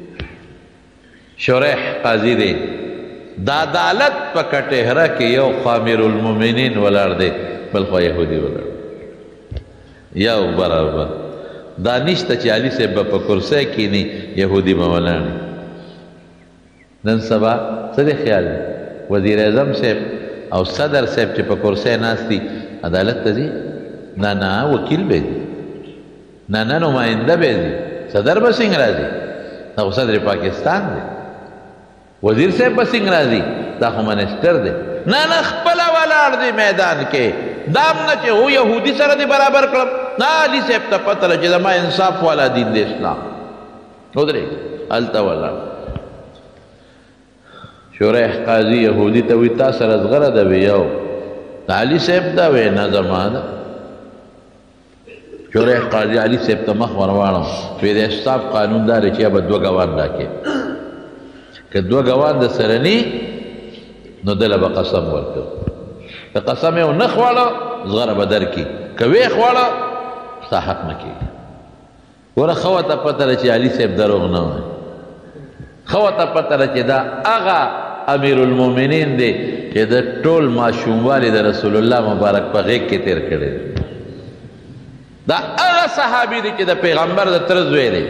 شریح قاضي دی د عدالت په کټهره کې یو خوا امیر المؤمنین ولاړ دی بل خوا یهودي ولاړ یو برابر دا نشته چې علي صاحب به په کرسی کښېني یهودي به ولاړ نن سبا څه دی خیال دی وزیر اعظم صاحب او صدر صاحب چې په کرسی ناست دي عدالت ته ځي نه نه وکیل به ځي نه نه نماینده به ځي صدر به څنګه راځي دا خو صدر پاکستان دی وزیر صاحب به څنګه راځي دا خو منسټر دی نه نه خپله ولاړ دی میدان کې دام نه چې هو یهودي سره دی برابر کړم نه علي صاحب ته پته ده چې زما انصاف والا دین دی اسلام ودرېږه هلته ولاړ شریح قاضي یهودي ته وایي تا سره زغره ده وی یو د علي صاحب ده وی نه زما ده شریح قاضي علي صاحب ته مخ ور واړم وی د انصاف قانون دا دی چې به دوه ګوان راکړي که دوه ګوان د سره ني نو دله به قسم ورکړو که قسم یې ونه خوړه زغره به درکړي که ویې خوړه ستا حق نه کېږي ګوره ښه ورته پته ده چې علي صاحب دروغ نه وایي ښه ورته پته ده چې دا هغه امیر المؤمنین دی چې د ټول ماشوموالي د رسول الله مبارک په غېږ کې تېر کړی دی دا هغه صحابي دی چې د پیغمبر د تره زوی دی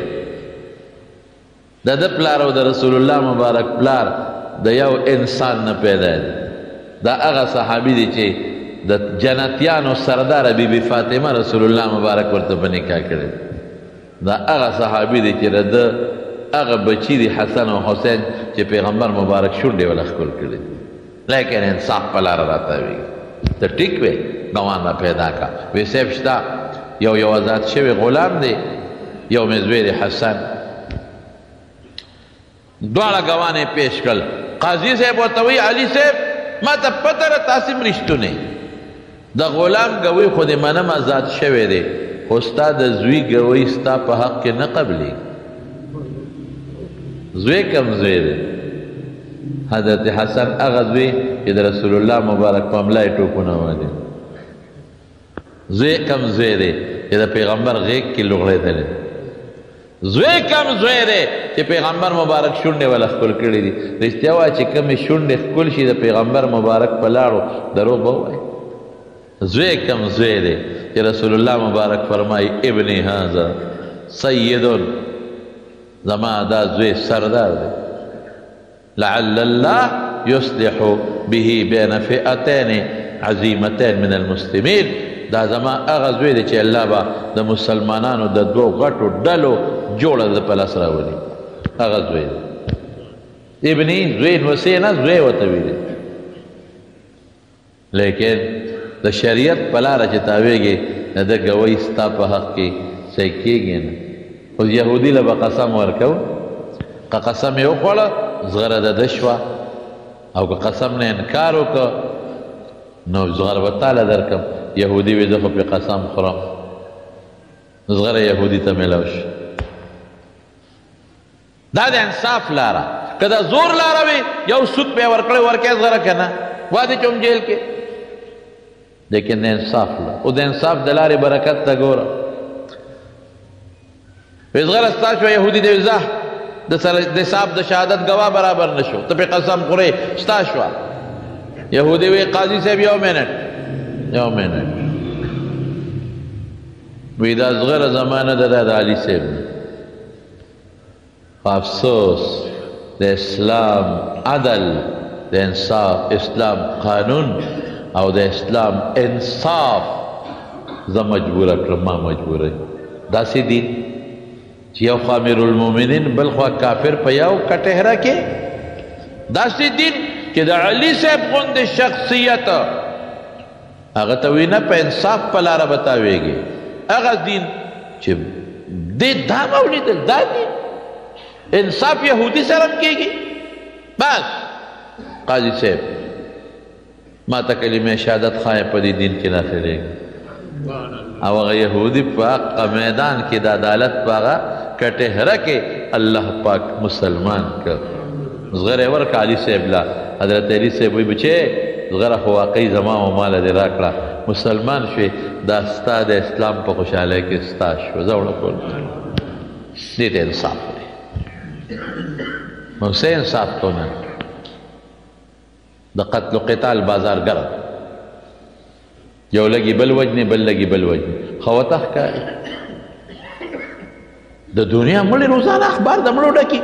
د ده پلار او د رسول الله مبارک پلار د یو انسان نه پیدا دی دا هغه صحابي دی چې د جنتیانو سرداره بی بی فاطمه رسول الله مبارک ورته په نکاح کړی دا هغه صحابي دی چې د ده هغه بچی دی حسن او حسین چې پیغمبر مبارک شونډې وله ښکل کړي لیکن انصاف په لاره راتاویږي ته ټیک وې ګوان را پیدا کا وی صاحب شته یو یو آزاد شوی غلام دی یو مې زوی دی حسن دواړه ګوان یې پیش کړل قاضي صاحب ورته وایي علي صاحب ما ته پته ده تاسې هم رښتونی د غلام ګوی خو دې منم آزاد شوی دی خو ستا د زوی ګوی ستا په حق کې نه قبلېږي زوی کم زوی دی حضرت حسن هغه زوی چې د رسول الله مبارک په ملا یې ټوپونه وهلي زوی کم زوی دی چې د پیغمبر غېږ کې لوغړېدلی زوی کم زوی دی چې پیغمبر مبارک شونډې وله ښکل کړي دي رښتیا وایه چې کمې شونډې ښکل شي د پیغمبر مبارک په لاړو دروغ به ووایي زوی کم زوی دی چې رسول الله مبارک فرمایي ابني هذا سید زما دا زوی سردار دی لعل الله يصلح به بين فئتين عظیمتين من المسلمین دا زما هغه زوی دی چې الله به د مسلمانانو د دوو غټو ډلو جوړه د په لاس راولي هغه زوی دی ابني زوی نوسی نه زوی ورته ویلي لیکن د شریعت په لاره چې تاویږي د ده ګوی ستا په حق کې صحیح کېږي نه اوس یهودي له به قسم ورکو که قسم یې وخوړه زغره د ده شوه او که قسم نه انکار وکړه نو زغره به تاله درکړم یهودي وي زه خو پرې قسم خورم زغره یهودي ته میلاو شي دا د انصاف لاره که دا زور لاره وي یو سود پې ورکړی ورکې زغره که نه واده چوم جیل کې لیکن د انصاف لاره او د انصاف د لارې برکت ته ګوره وی زغره ستا شوه یهودي دی ځه د صاحب د شهادت گواه برابر نشو ته پې قسم خورې ستا شوه یهودي وی قاضي صاحب یو منټ یو منټ وی دا زغره زمانه ده د علي صاحب افسوس د اسلام عدل د انصاف اسلام قانون او د اسلام انصاف زه مجبوره کړم ما مجبوره داسې دین چې یو خوا امیر المؤمنین بل خوا کافر په یو کټهره کې داسې دین چې د علي صاحب غوندې شخصیت هغه ته وي نه په انصاف په لاره به تاویږي هغه دین چې دې دا به ولیدل دا دین انصاف یهودي سره هم کېږي بس قاضي صاحب ما ته کلمه شهادت ښایه په دې دین کې داخلېږي او هغه یهودي په حق میدان کې د عدالت په هغه کټهره کې الله پاک مسلمان کړ زغره ورکړه علي صاحب لا حضرت علي صاحب وایي بچې زغره خو واقعي زما و ماله دې راکړه مسلمان شوې دا ستا د اسلام په خوشحالۍ کې ستا شوه زه وړه کول دې ته انصاف دی موږ څه انصاف کوو نن د قتل و قتال بازار ګرم یو لګي بل وجنې بل لګي بل وجنې خو ته ښکاري د دنیا مړي روزانه اخبار د مړو ډکي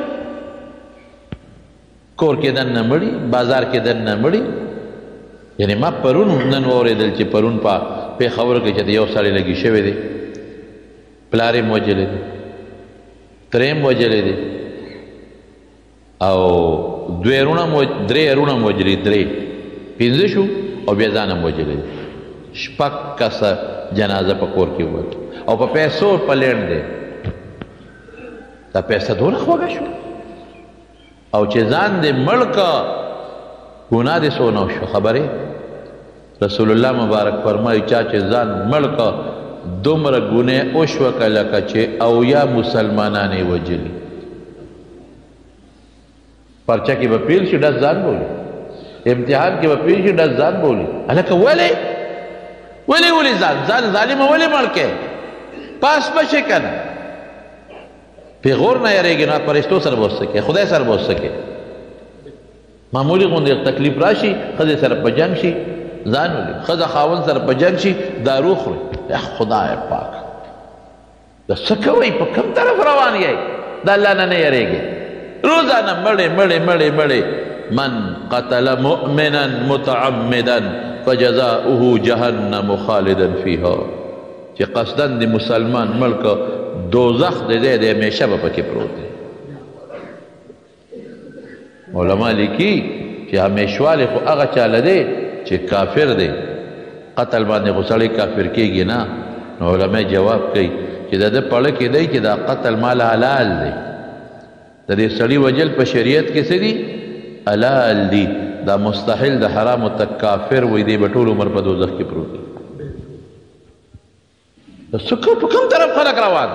کور کې دننه مړي بازار کې دننه مړي یعنی ما پرون نن واورېدل چې پرون په پېښور کې چې یو سړی لګي شوی دی پلار یې وژلی دی تره یې وژلی دی او دوی وروڼه درې وروڼه هم وژلي درې پنځه شو او بیا ځان هم وژلی دی شپږ کسه جنازه په کور کې ووت او په پیسو په لینډ دی دا پیسه دونه خوږه شو او چې ځان دې مړ که ګناه دې څونه وشو خبرې رسول الله مبارک فرمایي چا چې ځان مړ که دومره ګناه وشوه که لکه چې اویا مسلمانان یې وژلي پرچه کې به پیل شي ډز ځان بولي امتحان کې به پیل شي ډز ځان بولي هلکه ولې ولې ولې ځان ځان ظالمه ولې مړ کې پاس بشې که نه پیغور نه یریږي نه فرشتو سره به وسکې خدای سره به وسکې معمولي غوندې تکلیف راشي ښځې سره په جنګ شي ځان ولي ښځه خاوند سره په جنګ شي دارو خوري یا خدای پاک دا څه کوئ په کوم طرف روان یئ د الله نه نه یریږي روزانه مړې مړې مړې مړې من قتل مؤمنا متعمدا فجزاؤه جهنم خالدا فيها چې قصدن د مسلمان مړ که دوزخ د دی د همیشه به پکې پروت دی علما لیکي چې همیشوالی خو هغه چاله دی چې کافر دی قتل باندې خو سړی کافر کېږي نه نو علما جواب کوي چې د ده پړه کې دی چې دا قتل مال حلال دی د دې سړي وجل په شریعت کې څه دي حلال دي دا مستحیل د حرامو تک کافر وي دی به ټول عمر په دوزخ کې پروت دی د سکو په کوم طرف خلک روان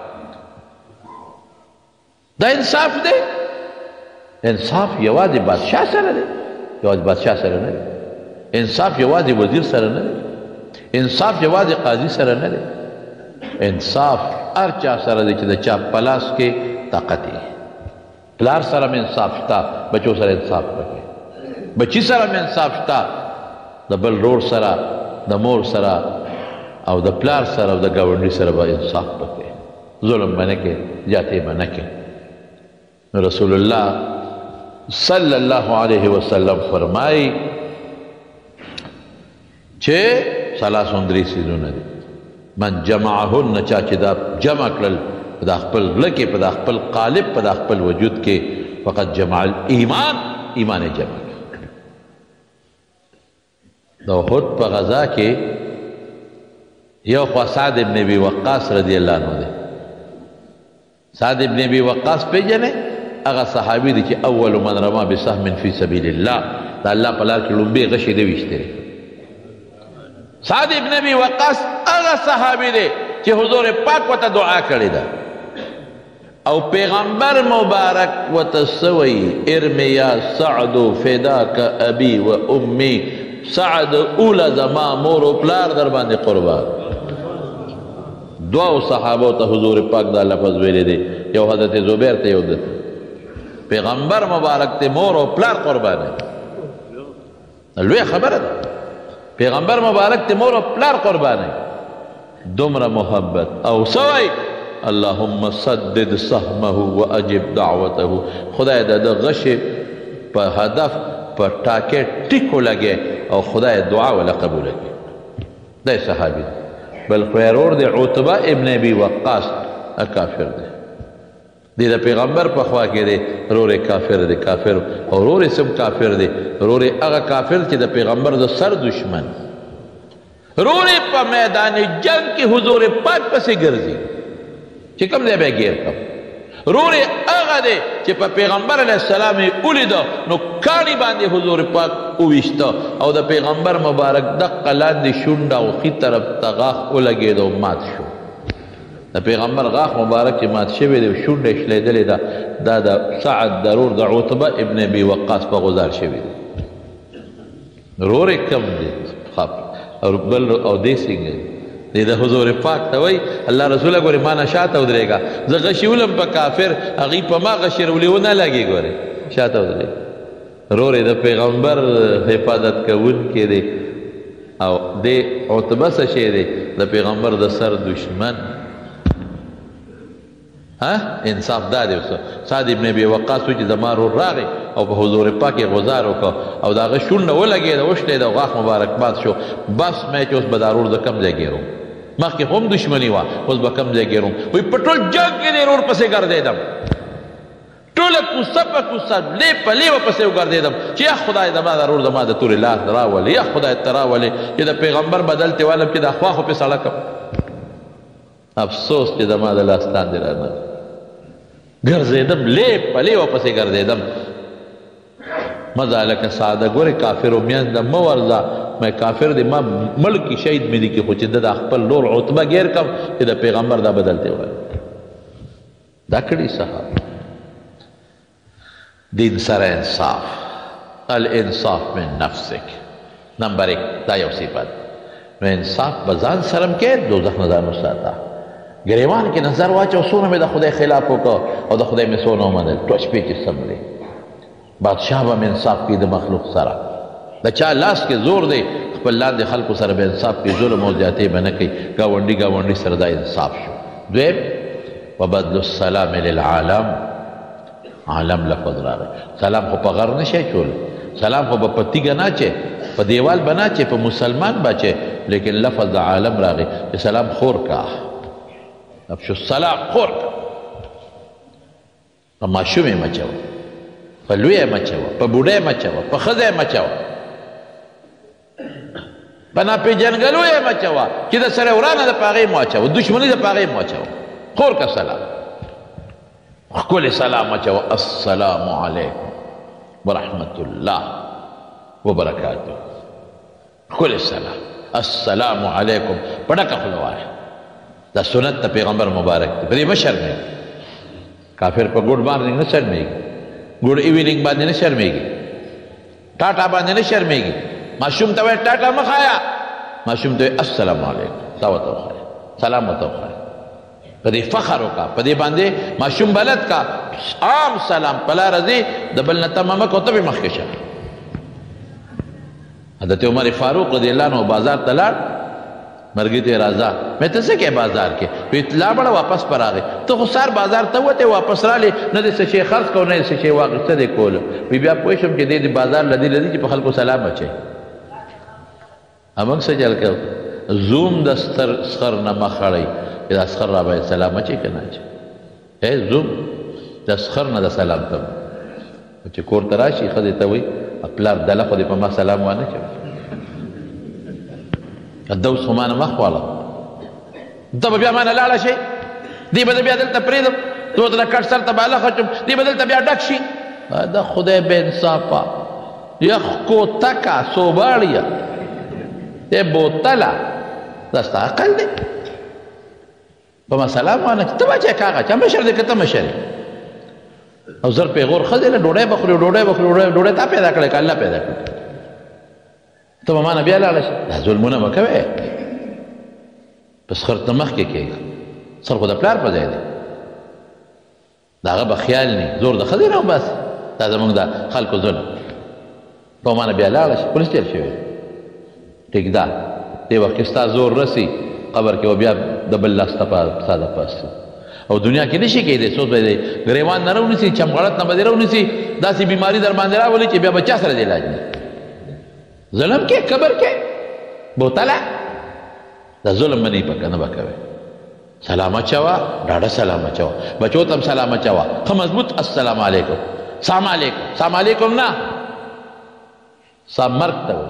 دا انصاف دی انصاف یوازې بادشاه سره دی یوازې بادشاه سره نه دی انصاف یوازې وزیر سره نه دی انصاف یوازې قاضي سره نه دی انصاف هر چا سره دی چې د چا په لاس کې طاقت یې پلار سره مې انصاف شته بچو سره انصاف وکړي بچی سره مې انصاف شته د بل رور سره د مور سره او د پلار سره او د ګاونډي سره به انصاف وکړي ظلم به نه کوې جاتې به نه کوې نو رسول الله صلی الله علیه وسلم فرمایي چې ثلاثون درې څیزونه دي من جمعهن چا چې دا جمع کړل په دا خپل زړه کې په دا خپل قالب په دا خپل وجود کې فقط جمع الایمان ایمان یې جمع کړ د احد په غزا کې یو خوا سعد ابن ابي وقاص رضی الله عنه دی سعد ابن ابي وقاص پیژنې هغه صحابي دی چې اول من رمى بسهم في سبيل الله دا الله په لار کې لومبې غشې دی ویشتلې سعد ابن ابي وقاص هغه صحابي دی چې حضور پاک وته دعا کړې ده او پیغمبر مبارک وته سوی ارمی یا سعد فداک ابي و امي سعد اوله زما مور او پلار در باندې قربان دعا صحابه ته حضور پاک دا لفظ ویلې دی یو حضرت زبیر ته یو د پیغمبر مبارک ته مور او پلار قربان لوی خبره ده پیغمبر مبارک ته مور او پلار قربان دومره محبت او سوی اللهم سدد سهمه واجب دعوته خدای د غشې په هدف په ټاکې ټیکو لګې او خدای دعا ولا قبول کړي دا صحابي بل خيرور دی عتبه ابن ابي وقاص کافر دی دی د پیغمبر په خوا کې دی رورې کافر دی کافر او رورې سم کافر دی رورې هغه کافر چې د پیغمبر د سر دشمن رورې په میدان جنگ کې حضور پاک پسې ګرځي چې کوم دی به یې ګیر کړم رورې هغه دی چې په پیغمبر علیه السلام یې ولیده نو کاڼي باندې حضور پاک وویشته او د پیغمبر مبارک دقه لاندې شونډه او ښي طرف ته غاښ ولګېد او مات شو د پیغمبر غاښ مبارک چې مات شوی دی شونډه یې شلېدلې ده دا د سعد د رور د عتبه ابن ابي وقاص په غزار شوی دی رورې کم دی او بل او دې څنګه دی د حضور پاک ته وایي الله رسوله ګورې ما نه شاته ودرېږه زه غشي ولم په کافر هغوی په ما غشي رولي ونه لګي ګورې شاته ودرېږه رورې د پیغمبر حفاظت کوونکی دی او دې عتبه څه شی دی د پیغمبر د سر دشمن ها انصاف دا دی سعد ابن ابي وقاص چې زما رور راغی او په حضور پاک یې غزار وکړه او د هغه شونډه ولګېده وشلېده او غاښ مبارک مات شو بس مې چې اوس به دا رور د کم ځای ګیروم مخکې هم دشمني وه اوس به کم ځای ګیروم وایي په ټول جنګ کې دې رور پسې ګرځېدم ټوله کوڅه په کوڅه لې په لیوه پسې وګرځېدم چې یا خدای زما دا رور زما د تورې لاس راولې یا خدای ته راولې چې د پیغمبر بدل ته والم چې دا خوا خو پې سړه کړم افسوس چې زما د لاس لاندې رانه ګرځېدم لې په لیوه پسې ګرځېدم مزه لکه ساده ګورې کافر و میانده مه ورځه مې کافر دی ما ملکی شهید مې دي کې خو چې د دا خپل لور عتبه ګیر کم چې د پیغمبر دا بدل دی وایي دا کړي صحابه دین سره انصاف الانصاف من نفسک نمبر ایک دا یو صفت نو انصاف به ځان سره م کې دوزخ نه ځان وساته ګریوان کې نظر واچو څونه مې د خدای خلاف وکړه او د خدای مې څونه ومنل ټوچ پې چې سملې بادشاه به مې انصاف کړي د مخلوق سره د چا لاس کې زور دی خپل لاندې خلکو سره به انصاف کړي ظلم او زیاتې به نه کوي ګاونډي ګاونډي سره دا انصاف شو دویم وبدل السلام للعالم عالم لفظ راغی سلام خو په غر نه شي چول سلام خو به په تیږه نه اچې په دیوال به نه اچې په مسلمان به اچې لیکن لفظ د عالم راغی چې سلام خور کا افشو السلام خور کا په ماشوم یې مچوه په لوی یې مچوه په بوډه یې مچوه په ښځه یې مچوه په ناپېژنګلو یې مچوه چې د سره ورانه د په هغې مو اچوه دشمني د په هغې مو اچوه خور کا سلام ښکلی سلام اچوه السلام علیکم ورحمت الله وبرکاته ښکلی سلام السلام علیکم په ډکه خوله وایه دا سنت د پیغمبر مبارک دی په دې مه شرمېږي کافر په ګوډ باندې نه شرمېږي ګوډ ایوینګ باندې نه شرمېږي ټاټا باندې نه شرمېږي ماشوم ته وایي ټاټا مه خایه ماشوم ته وایي السلام علیکم دا ورته وخایه سلام ورته وخایه په دې فخر وکړه په دې باندې ماشوم بلد کا عام سلام په لاره ځي د بل نه تمه مه کوه ته بې مخکې شه حضرت عمر فاروق رضی الله عنه بازار ته لاړ مرګي ته راځه مې ته څه کې بازار کې وی لا بڑا واپس پر راغی ته خو سار بازار ته وته واپس را لې نه دې څه شي خرڅ کو نه څه شي واغسته دې کول وی بیا پوه شم چې دې بازار لدی لدی چې په خلکو سلام اچي امنګ څه چل کړ زوم د ستر سخر نه مخړی دا سخر را باندې سلام اچي کنه اچي اے زوم د سخر نه د سلام ته چې کور تراشي خدای ته وی خپل دله خو دې په ما سلام وانه چي الدوس خو مانه مخ واله ته به بیا مانه لاړه شي دی به بیا دلته پرېږدم تو ته د کټ سر ته بالا خچم دی به دلته بیا ډک شي دا خدای بې انصافه یخ کوتکه سوباړیه ای بوتله دا ستا عقل دی په ما سلام وانه ته به چې کاغه چا مشر دی که ته مشر او زر پیغور ښځې له ډوډۍ بخوري ډوډۍ بخوري ډوډۍ تا پیدا کړې که الله پیدا کړې ته به مانه بیا لاړه شي دا ظلمونه به کوې پس خر ته مخکې کېږي سر خو د پلار په ځای دی د هغه به خیال نی زور د ښځې نه وباسي دا زموږ د خلکو ظلم ته به مانه بیا لاړه شي پولیس تېر شوی ټیک ده دې وخت کې ستا زور رسي قبر کې به بیا د بل لاس ته ستا د پاس او دنیا کې نشي کېدی څوک به دی ګریوان نه راونیسي چمغړت نه به دې راونیسي داسې بیماري در باندې راولي چې بیا به چا سره د علاج نه ظلم کې قبر کې بوتله دا ظلم به نه وي پکه نه به کوې سلام اچوا ډاډه سلام اچوا بچو تم سلام اچوا خو مضبوط السلام علیکم سلام علیکم سلام علیکم نه سلام مرګ ته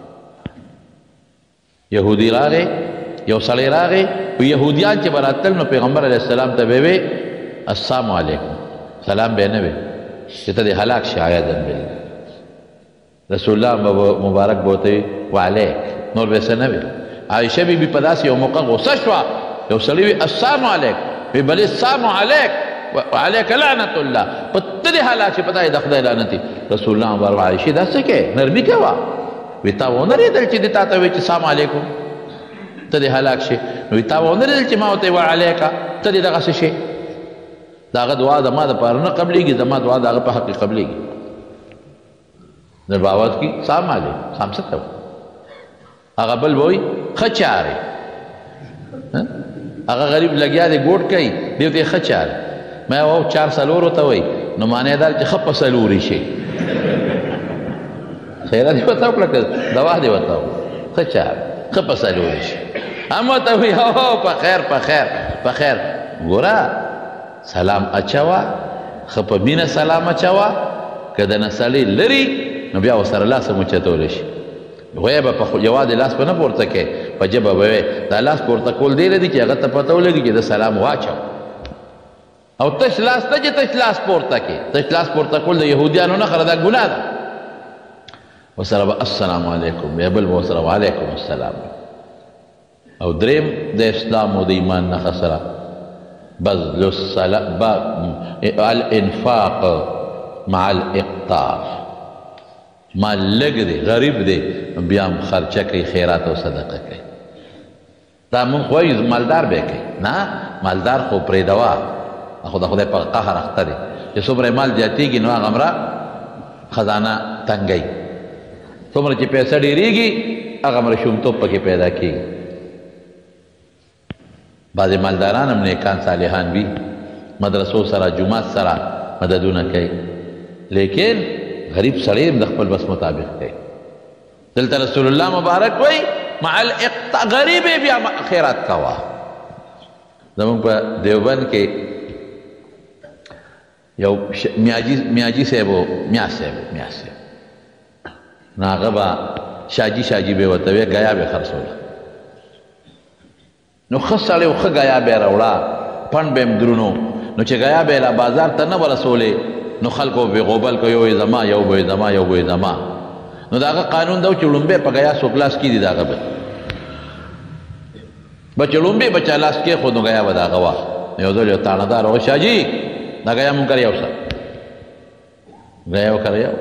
یهودي راغی یو سړی راغی یهودیان چې براتل نو پیغمبر علیه السلام ته وی السلام علیکم سلام به نه وي چې ته د هلاک شي عیاذا بالله رسول الله مبارک بوته وعلیک نور به څه نه وي عایشه بیبي په داسې یو موقع غوسه شوه یو سړی وي السلام علیک وی بلې السلام علیک وعلیک لعنت الله په ته دې هلاک شي په تا د خدای لعنتي رسول الله مبارک عایشه دا څه کې نرمي کوه وی تا ونه لیدل چې د تا ته وی چې السلام علیکم ته دې هلاک شي نو تا ونه لیدل چې ما ورته وعلیکه ته دې دغسې شي د هغه دعا زما دپاره نه قبلېږي زما دعا د هغه په حق کې قبلېږي در باوت کی سلام علیکم سلام څه ته هغه بل وایي ښه چارې هغه غریب لګیا دی ګوټ کوي دی ورته ښه چارې ما واو چار څلورو ته وایي نو معنی دا چې ښه په څلورې شي خیره دې ورته وکړه که دوا دې ورته وکړه ښه چارې ښه په څلورې شي هم ورته وایي هو په خیر په خیر په خیر ګوره سلام اچوا ښه په مینه سلام اچوا که د نه سړی لري نو بیا ورسره لاس هم اوچتولی شي وایه به په یوازې لاس به نه پورته کوې په ژبه به وایې دا لاس پورته کول دی لري چې هغه ته پته ولګي چې د سلام واچو او تش لاس ته چې تش لاس پورته کې تش لاس پورته کول د یهودیانو نه خره دا ګناه ده ورسره به السلام علیکم بیا بل به ورسره وعلیکم السلام او دریم د اسلام او د ایمان نښه سره بذل الانفاق مع الاقتار مال لږ دی غریب دی بیا هم خرچه کوي خیرات او صدقه کوي دا مونږ وایو مالدار به کوي نه مالدار خو پرېږدوه خو د خدای په قهر اخته دی چې څومره مال زیاتېږي نو هغه همره خزانه تنګوي څومره چې پیسه ډېرېږي هغه همره شومتوب پکې پیدا کېږي بعضې مالداران هم نیکان صالحان وي مدرسو سره جومات سره مددونه کوي لیکن غریب سړی هم د خپل بس مطابق کوي دلته رسول الله مبارک وایي مع الاقطاع غریب یې بیا خیرات کوه زمونږ په دیوبند کې یو میاجي میاجي صاحب و میا صاحب میا صاحب نو هغه به شاجي شاجي به ورته وی ګیا به خرڅوله نو ښه سړی و ښه ګیا به یې راوړه پڼ به یې درونو نو چې ګیا به یې لا بازار ته نه به رسولې نو خلکو به غوبل کو یو زما یو به زما یو به زما نو دا هغه قانون دا و چې لومبی په ګیا څوک لاس کېږدي د هغه به به چې لومبی به چا لاس کېښود نو ګیا به د هغه واخ یو ځل یو تاڼهدار هغه شاجي دا ګیا مونږ کر یو سه ګیا وکړه یو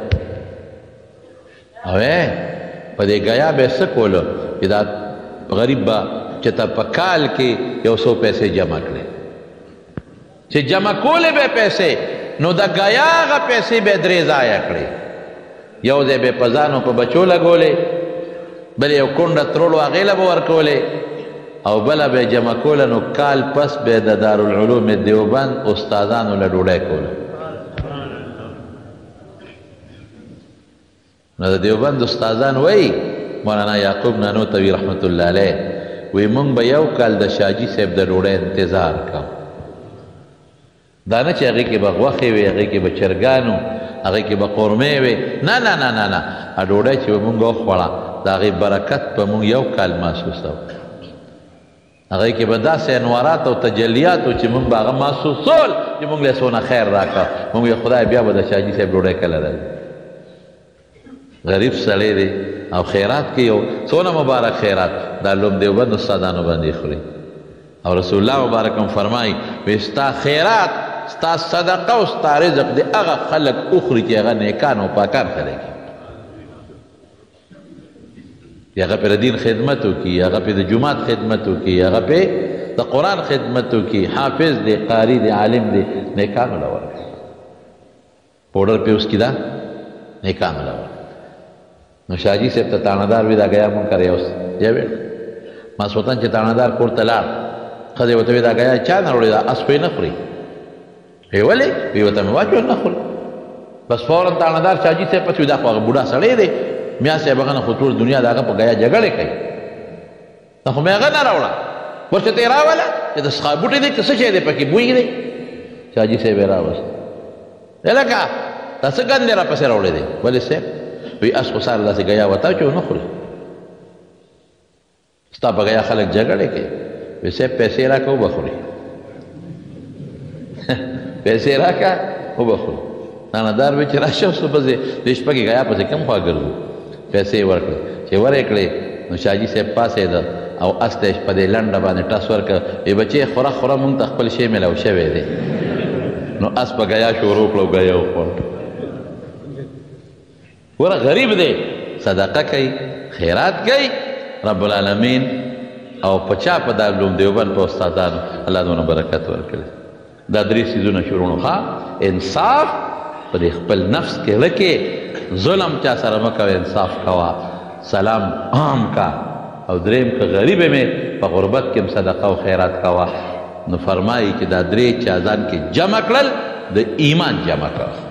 او په دې ګیا به یې څه کولو چې دا غریب به چې ته په کال کې یو څو پیسې جمع کړې چې جمع کولې به پیسې نو د ګیا هغه پیسې به درې ځایه کړې یو ځای به یې په ځانو په بچو لګولې بل یو کونډه ترولو هغې له به ورکولې او بله به یې جمع کوله نو کال پس به د دارالعلوم دیوبند استادانو له ډوډۍ کوله نو د دیوبند استادان وایي مولانا یعقوب نانوتوي رحمت الله علیه وی مونږ به یو کال د شاجي صاحب د ډوډۍ انتظار کوو دا نه چې هغې کې به غوښې وي هغې کې به چرګانو هغې کې به قورمې وي نه نه نه نه نه ډوډۍ چې به مونږ وخوړه د هغې برکت به مونږ یو کال محسوسوو هغې کې به داسې انوارات او تجلیات و چې مونږ به هغه محسوسول چې مونږ له څونه خیر راکړه مونږ یې خدای بیا به د شاجي صاحب ډوډۍ کله راځي غریب سړی دی او خیرات کې یو څونه مبارک خیرات دا لوم دیوبند استادانو باندې خوري او رسول الله مبارک هم فرمایي وی ستا خیرات ستا صدقه او ستا رزق دی هغه خلک اخري چې هغه نیکان او پاکان خلک دي هغه پې د دین خدمت وکړي هغه پې د جومات خدمت وکړي هغه پې د قرآن خدمت وکړي حافظ دی قاري دی عالم دی نیکانو له ورکړي پوډر پې اوس کي دا نیکانو له ورکړي نو شاجي صاحب ته تاڼهدار وي دا ګیا مونږ کره یو یا ویل ماسخوتن چې تاڼهدار کور ته لاړ ښځې ورته وي دا ګیا چا نه راوړې دا اس خو یې نه خوري وی ولې وی ورته مې واچول نه خوري بس فورا تاڼهدار شاجي صاحب پسې وي دا خو هغه بوډا سړی دی میا صاحب هغه نه خو ټول دنیا د هغه په ګیا جګړې کوي دا خو مې هغه نه راوړه ورته ته یې راوله چې د سخا بوټی دی که څه شی دی پکې بوی دی چې حاجي صاحب یې راوست لکه دا څه ګند یې راپسې راوړی دی ولې صاحب وی اس خو ساره داسې ګیا وتا چې ونه خوري ستا په ګیا خلک جګړې کوي وی صاحب پیسې راکړه وبخوري پیسې راکړه وبخوري ناندار وی چې راشه اوس پسې د شپه کې ګیا پسې کم خوا ګرځو پیسې یې ورکړې چې ورې کړې نو شاجي صاحب پاسېده او اس ته په دې لنډه باندې ټس ورکړه وی بچې خوره خوره مونږ ته خپل شی میلاو شوی دی نو اس په ګیا شروع کړه او ګیا وخوړ ګوره غریب دی صدقه کوي خیرات کوي رب العالمین او په چا په دارالعلوم دیوبند په استادانو الله دونه برکت ورکړي دا درې څیزونه شروع نو ښه انصاف په دې خپل نفس کې رکې ظلم چا سره مه کوه انصاف کوه سلام عام کا او دریم که غریب مې په غربت کې هم صدقه او خیرات کوه نو فرمایي چې دا درې چې اذان کې جمع کړل د ایمان جمع کوه